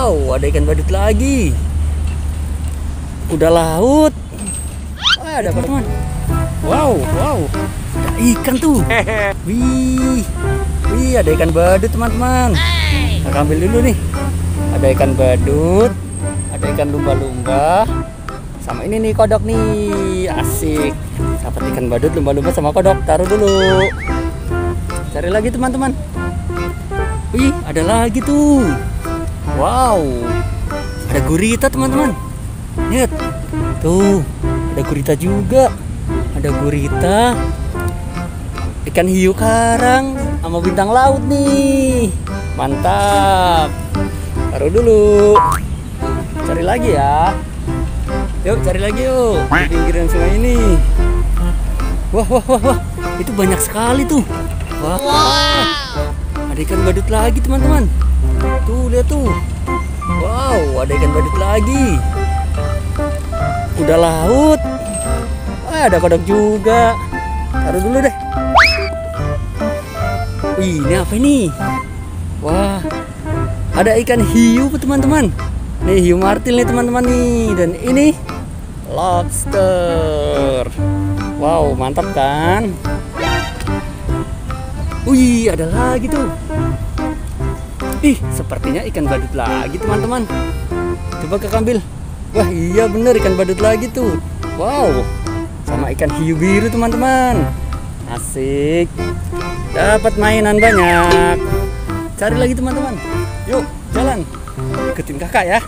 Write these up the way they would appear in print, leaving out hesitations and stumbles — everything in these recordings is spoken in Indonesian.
Wow, ada ikan badut lagi. Udah laut. Wah, ada teman. Wow, ada ikan tuh. Wih, ada ikan badut teman-teman. Kita ambil dulu nih. Ada ikan badut, ada ikan lumba-lumba, sama ini nih kodok nih. Asik. Dapat ikan badut, lumba-lumba sama kodok. Taruh dulu. Cari lagi teman-teman. Wih, ada lagi tuh. Wow, ada gurita teman-teman. Lihat, tuh ada gurita juga. Ada gurita, ikan hiu karang, sama bintang laut nih. Mantap. Taruh dulu. Cari lagi ya. Yuk, cari lagi yuk. Di pinggiran sungai ini. Wah. Itu banyak sekali tuh. Wah. Ada ikan badut lagi teman-teman. Tuh, lihat tuh. Wow, ada ikan badut lagi. Udah laut. Ada kodok juga. Taruh dulu deh. Wih, ini apa ini? Wah, ada ikan hiu teman-teman. Nih hiu martil nih teman-teman nih. Dan ini lobster. Wow, mantap kan? Wih, ada lagi tuh. Ih, sepertinya ikan badut lagi teman-teman. Coba Kakak ambil. Wah, iya bener ikan badut lagi tuh. Wow, sama ikan hiu biru teman-teman. Asik. Dapat mainan banyak. Cari lagi teman-teman. Yuk, jalan. Ikutin Kakak ya.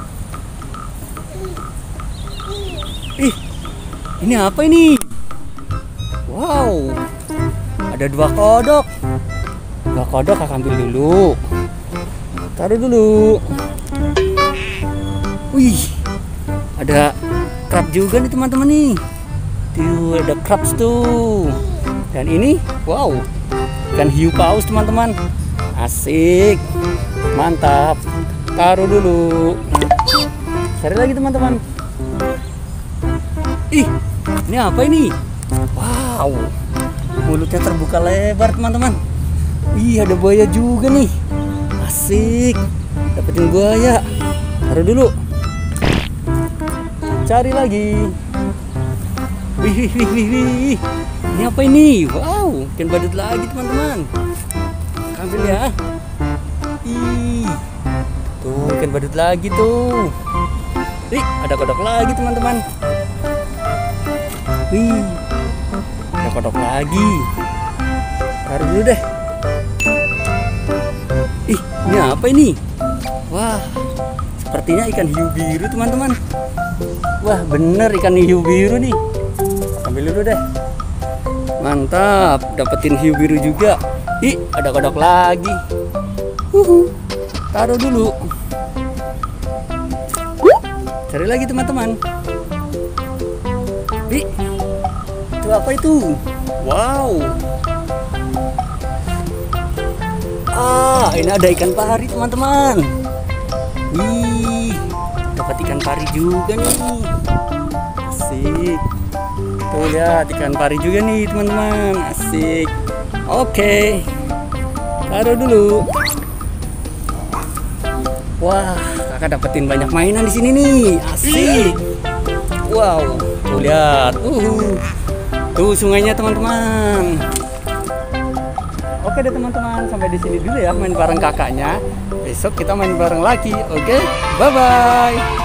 Ih, ini apa ini? Wow, ada 2 kodok. 2 kodok Kakak ambil dulu. Taruh dulu. Wih, ada crab juga nih teman-teman nih. Tuh, ada crabs tuh. Dan ini, wow, ikan hiu paus teman-teman. Asik. Mantap. Taruh dulu. Cari lagi teman-teman. Ih, ini apa ini? Wow, mulutnya terbuka lebar teman-teman. Ih, ada buaya juga nih. Asik. Dapetin buaya. Taruh dulu. Cari lagi. Wih. Ini apa ini? Wow, ikan badut lagi teman-teman. Ambil ya. Ih, tuh ikan badut lagi tuh. Ih, ada kodok lagi teman-teman. Wih, ada kodok lagi. Taruh dulu deh. Ih, ini apa ini? Wah, sepertinya ikan hiu biru teman-teman. Wah, bener ikan hiu biru nih. Ambil dulu deh. Mantap, dapetin hiu biru juga. Ih, ada kodok lagi. Taruh dulu. Cari lagi teman-teman. Ih, itu apa itu? Wow. Ini ada ikan pari teman-teman. Wih, dapat ikan pari juga nih. Asik. Tuh lihat ikan pari juga nih teman-teman. Asik. Oke. Taruh dulu. Wah, Kakak dapetin banyak mainan di sini nih. Asik. Wow, tuh lihat. Tuh sungainya teman-teman. Oke deh teman-teman, sampai di sini dulu ya main bareng kakaknya. Besok kita main bareng lagi. Oke, bye bye.